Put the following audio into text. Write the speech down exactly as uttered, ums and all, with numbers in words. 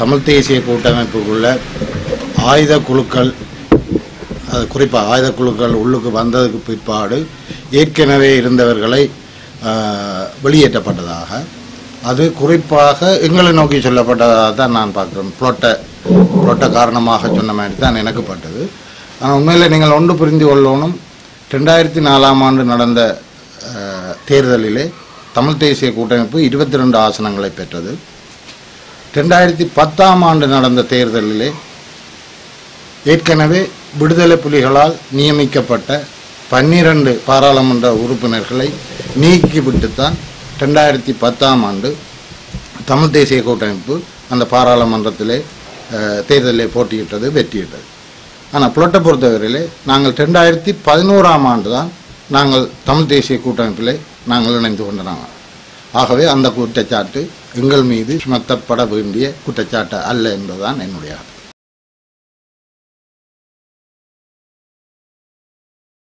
தமிழ் தேசிய கூட்டமைப்புக்குள்ள ஆயுத குழுக்கள், அது குறிப்பாக ஆயுத குழுக்கள் உள்ளுக்கு வந்ததுக்கு பிற்பாடு ஏற்கனவே இருந்தவர்களை வெளியேற்றப்பட்டதாக, அது குறிப்பாக எங்களை நோக்கி சொல்லப்பட்டதாக தான் நான் பார்க்குறேன். புளொட்டை புளொட்டை காரணமாக சொன்ன மாதிரி தான் எனக்கு பட்டது. ஆனால் உண்மையில் நீங்கள் ஒன்று புரிந்து கொள்ளணும், ரெண்டாயிரத்தி நாலாம் ஆண்டு நடந்த தேர்தலிலே தமிழ் தேசிய கூட்டமைப்பு இருபத்தி ரெண்டு ஆசனங்களை பெற்றது. ரெண்டாயிரத்தி பத்தாம் ஆண்டு நடந்த தேர்தலிலே ஏற்கனவே விடுதலை புலிகளால் நியமிக்கப்பட்ட பன்னிரண்டு பாராளுமன்ற உறுப்பினர்களை நீக்கிவிட்டுத்தான் ரெண்டாயிரத்தி பத்தாம் ஆண்டு தமிழ் தேசிய கூட்டமைப்பு அந்த பாராளுமன்றத்திலே தேர்தலிலே போட்டியிட்டது, வெற்றியிட்டது. ஆனால் புலட்டை பொறுத்தவரையிலே நாங்கள் ரெண்டாயிரத்தி பதினோராம் ஆண்டு தான் நாங்கள் தமிழ் தேசிய கூட்டமைப்பிலே நாங்கள் இணைந்து கொண்டாங்க. ஆகவே அந்த குற்றச்சாட்டு எங்கள் மீது சுமத்தப்பட வேண்டிய குற்றச்சாட்டு அல்ல என்பதுதான் என்னுடைய